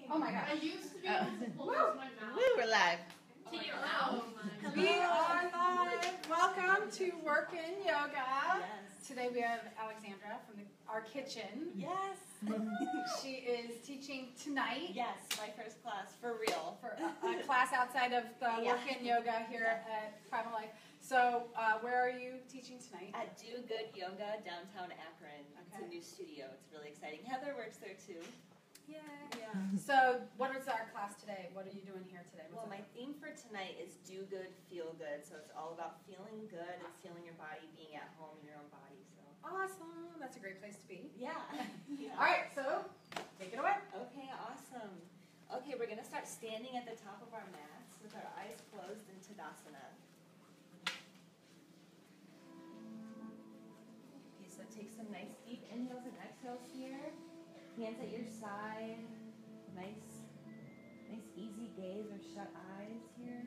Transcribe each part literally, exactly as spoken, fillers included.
Oh my gosh. I used to be Oh. able to close my mouth. Woo, we're live. To your mouth. We are live. Welcome to Workin' Yoga. Yes. Today we have Alexandra from the, our kitchen. Yes. She is teaching tonight Yes, my first class, for real. for a, a class outside of the Yeah. Workin' Yoga here at Primal Life. So uh, where are you teaching tonight? At Do Good Yoga, downtown Akron. It's Okay. a new studio. It's really exciting. Heather works there too. Yay. Yeah. So what is our class today? What are you doing here today? What's Well, up? my theme for tonight is Do Good, Feel Good. So it's all about feeling good and feeling your body, being at home in your own body. So Awesome. That's a great place to be. yeah. Yeah. All right, so take it away. Okay, awesome. Okay, we're going to start standing at the top of our mats with our eyes closed in Tadasana. Okay, so take some nice deep inhales and exhales here. Hands at your side. Nice, nice easy gaze or shut eyes here.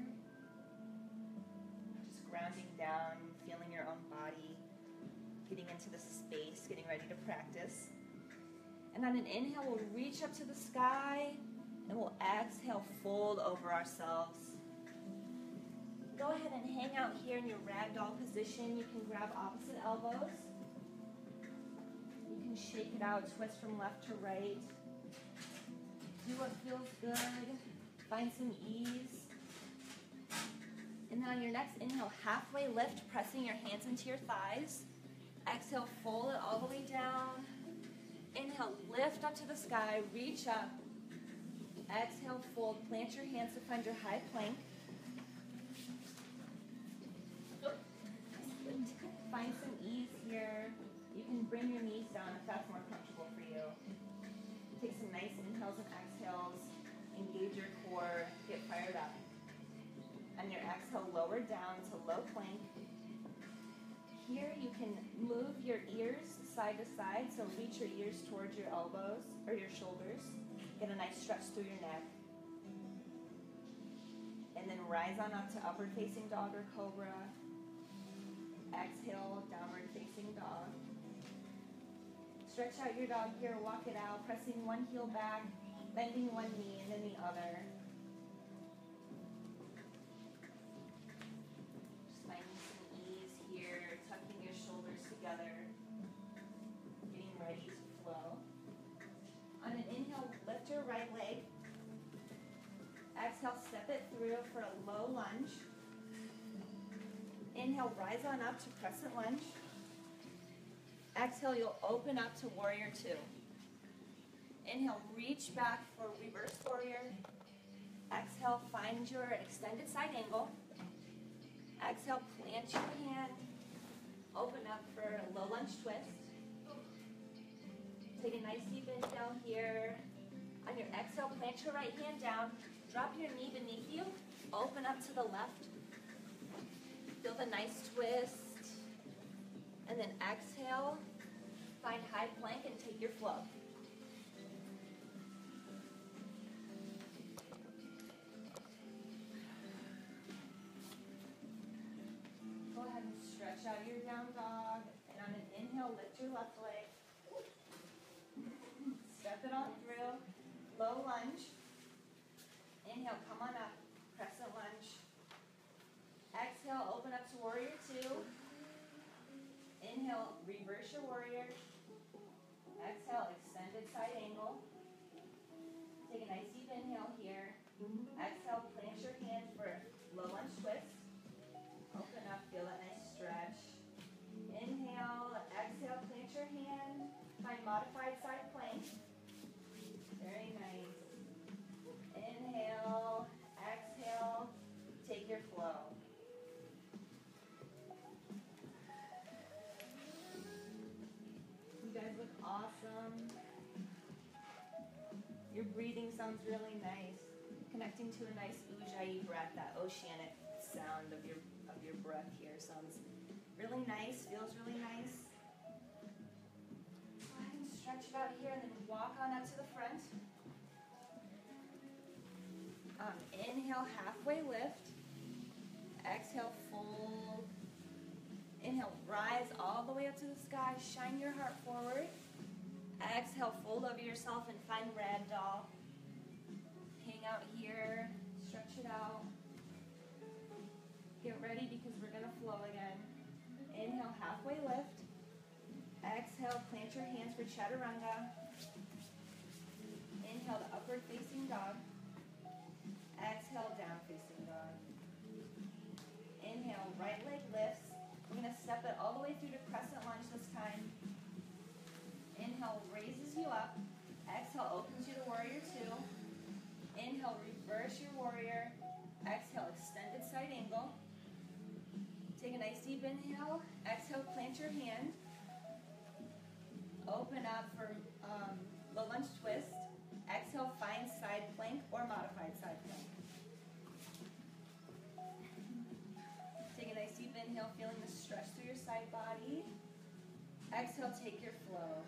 Just grounding down, feeling your own body, getting into this space, getting ready to practice. And on an inhale, we'll reach up to the sky, and we'll exhale, fold over ourselves. Go ahead and hang out here in your ragdoll position. You can grab opposite elbows. You can shake it out, twist from left to right. Do what feels good. Find some ease. And then on your next inhale, halfway lift, pressing your hands into your thighs. Exhale, fold it all the way down. Inhale, lift up to the sky, reach up. Exhale, fold, plant your hands to find your high plank. Find some ease here. You can bring your knees down if that's more comfortable for you. Take some nice inhales and exhales. Engage your core, get fired up. On your exhale, lower down to low plank. Here you can move your ears side to side, so reach your ears towards your elbows or your shoulders. Get a nice stretch through your neck. And then rise on up to upward facing dog or cobra. Exhale, downward facing dog. Stretch out your dog here, walk it out, pressing one heel back, bending one knee and then the other. Just finding some ease here, tucking your shoulders together, getting ready to flow. On an inhale, lift your right leg. Exhale, step it through for a low lunge. Inhale, rise on up to crescent lunge. Exhale, you'll open up to warrior two. Inhale, reach back for reverse warrior. Exhale, find your extended side angle. Exhale, plant your hand. Open up for a low lunge twist. Take a nice deep inhale here. On your exhale, plant your right hand down. Drop your knee beneath you. Open up to the left. Feel the nice twist. And then exhale. Find high plank and take your flow. Go ahead and stretch out your down dog. And on an inhale, lift your left leg. Step it on through. Low lunge. Inhale, come on up. Crescent lunge. Exhale, open up to warrior two. Inhale, reverse your warrior. Exhale, extended side angle. Take a nice deep inhale here. Exhale, plant your hand for low lunge twist. Open up, feel that nice stretch. Inhale, exhale, plant your hand. Find modified side plank. Very nice. Inhale, exhale, take your flow. You guys look awesome. Your breathing sounds really nice. Connecting to a nice ujjayi breath, that oceanic sound of your of your breath here sounds really nice, feels really nice. Go ahead and stretch about here and then walk on up to the front. Um, inhale, halfway lift. Exhale, fold. Inhale, rise all the way up to the sky. Shine your heart forward. Exhale, fold over yourself and find ragdoll. hang out here, stretch it out. Get ready because we're gonna flow again. Inhale, halfway lift. Exhale, plant your hands for chaturanga. Inhale, the upward facing dog. Exhale, down facing dog. Inhale, right leg lifts. We're gonna step it all the way through to crescent lunge this time. Inhale, raises you up. Exhale, opens you to warrior two. Inhale, reverse your warrior. Exhale, extended side angle. Take a nice deep inhale. Exhale, plant your hand. Open up for um, low lunge twist. Exhale, find side plank or modified side plank. Take a nice deep inhale, feeling the stretch through your side body. Exhale, take your flow.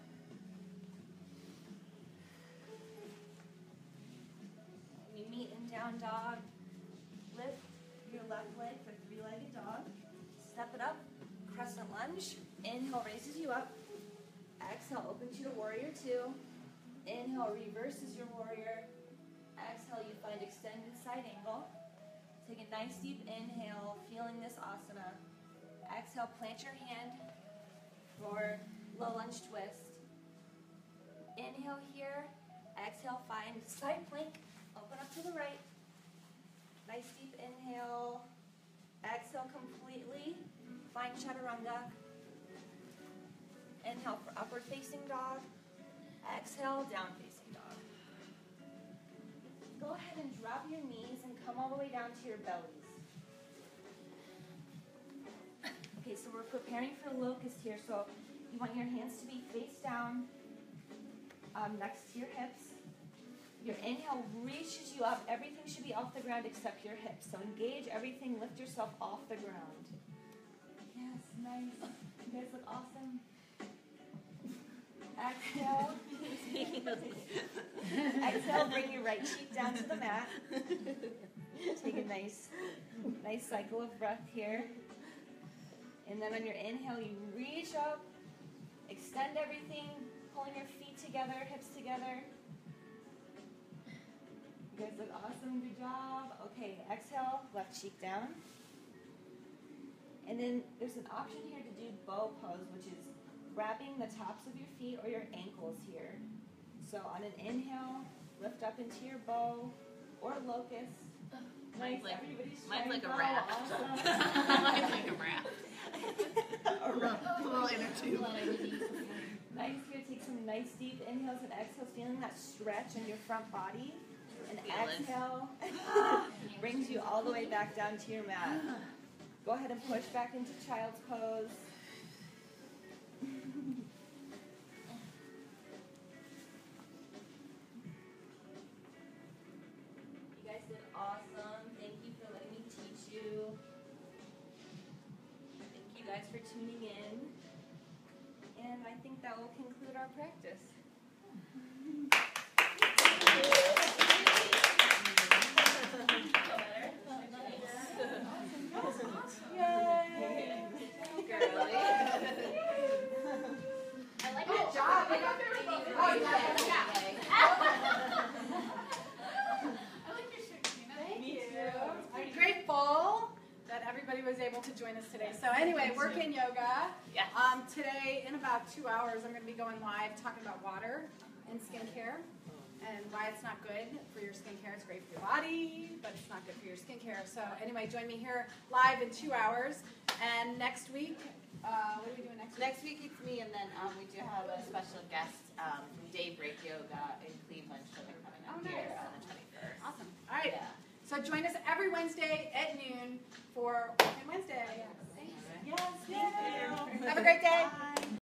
We meet in down dog. Lift your left leg for three-legged dog. Step it up, crescent lunge. Inhale, raises you up. Exhale, opens you to warrior two. Inhale, reverses your warrior. Exhale, you find extended side angle. Take a nice deep inhale, feeling this asana. Exhale, plant your hand for low lunge twist. Inhale here. Exhale, find side plank. Open up to the right. Nice deep inhale. Exhale completely. Find chaturanga. Inhale for upward facing dog. Exhale, down facing dog. Go ahead and drop your knees and come all the way down to your bellies. Okay, so we're preparing for locust here. So you want your hands to be face down um, next to your hips. Your inhale reaches you up. Everything should be off the ground except your hips. So engage everything. Lift yourself off the ground. Yes, nice. You guys look awesome. Exhale. Exhale, bring your right cheek down to the mat. Take a nice, nice cycle of breath here. And then on your inhale, you reach up, extend everything, pulling your feet together, hips together. You guys look awesome, good job. Okay, exhale, left cheek down. And then there's an option here to do bow pose, which is grabbing the tops of your feet or your ankles here. So on an inhale, lift up into your bow or locust. Nice, like, everybody's mine's trying like a bow. raft. Awesome. Mine's like a raft. A raft. A little inner tube. Nice here, take some nice deep inhales and exhales, feeling that stretch in your front body. And Feel it. exhale brings you all the way back down to your mat. Go ahead and push back into child's pose. You guys did awesome. Thank you for letting me teach you. Thank you guys for tuning in. And I think that will conclude our practice. Yay! Girly. I like that job. I got there. Oh, yeah. I like your shirt, Gina. Thank you. I'm grateful that everybody was able to join us today. So anyway, working yoga. Yes. Um, today, in about two hours, I'm going to be going live talking about water and skincare and why it's not good for your skincare. It's great for your body, but it's not good for your skincare. So anyway, join me here live in two hours. And next week, uh, what are we doing next week? Next week it's me, and then um, we do have a special guest um, from Daybreak Yoga in Cleveland. She'll be coming up Oh, here nice. on the twenty-first. Awesome. All right. Yeah. So join us every Wednesday at noon for Working Wednesday. Yes, thank you. Have a great day.